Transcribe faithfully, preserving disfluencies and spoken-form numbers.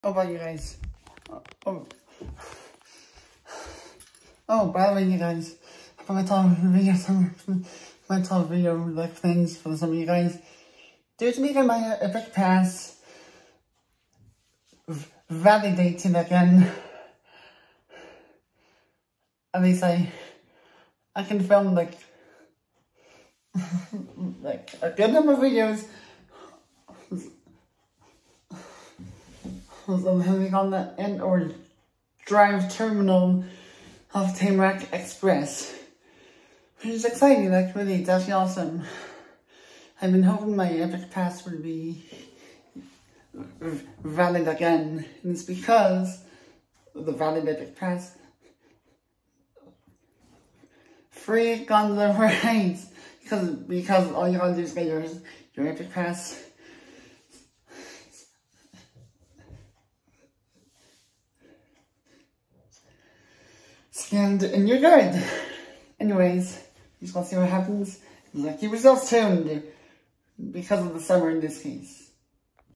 Oh, by you guys. Oh. Oh, by the way, you guys. For my top video, some my top video like things for some of you guys. Due to me getting my Epic Pass validated again. At least I I can film like like a good number of videos. Living on the end or drive terminal of Tamarack Express, which is exciting. Like, really, it's actually awesome. I've been hoping my Epic Pass would be valid again, and it's because of the valid Epic Pass. Free gondola rides, because because all you gotta do is get your your Epic Pass. Scanned and you're good. Anyways, you just want to see what happens. Like, keep yourselves tuned because of the summer in this case.